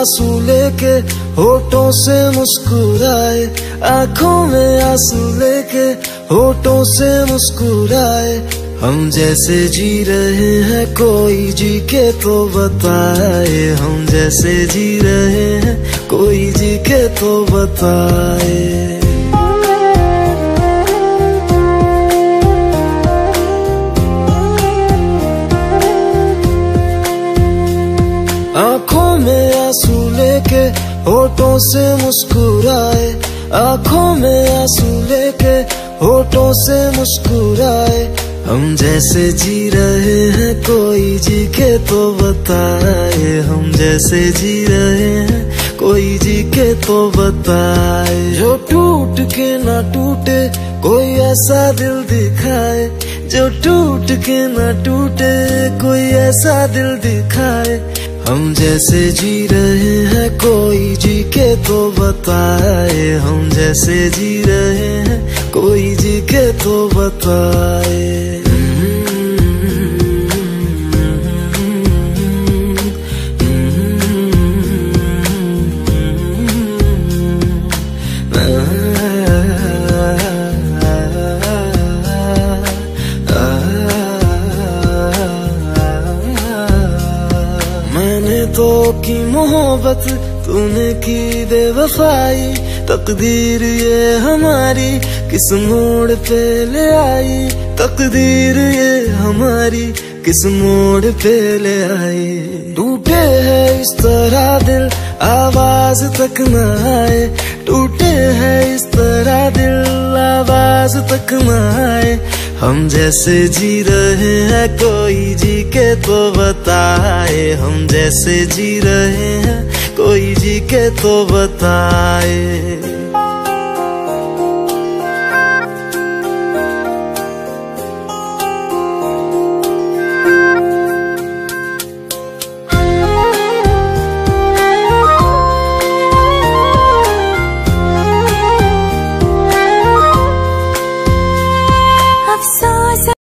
आंसू लेके होठों से मुस्कुराए, आंखों में आंसू लेके होठों से मुस्कुराए। हम जैसे जी रहे हैं कोई जी के तो बताए, हम जैसे जी रहे हैं कोई जी के तो बताए। आंखों में आंसू लेके होठों से मुस्कुराए, आंखों में आंसू लेके होठों से मुस्कुराए। हम जैसे जी रहे हैं कोई जी के तो बताए, हम जैसे जी रहे हैं कोई जी के तो बताए। जो टूट के ना टूटे कोई ऐसा दिल दिखाए, जो टूट के ना टूटे कोई ऐसा दिल दिखाए। हम जैसे जी रहे हैं कोई जी के तो बताए, हम जैसे जी रहे हैं कोई जी के तो बताए। मैंने तो की मोहब्बत, तूने की बेवफाई। तकदीर ये हमारी किस मोड़ पे ले आई, तकदीर ये हमारी किस मोड़ पे ले आई। टूटे है इस तरह दिल आवाज तक न आए, टूटे है इस तरह दिल आवाज तक न आए। हम जैसे जी रहे हैं कोई जी के तो बताए, हम जैसे जी रहे हैं कोई जी के तो बताए।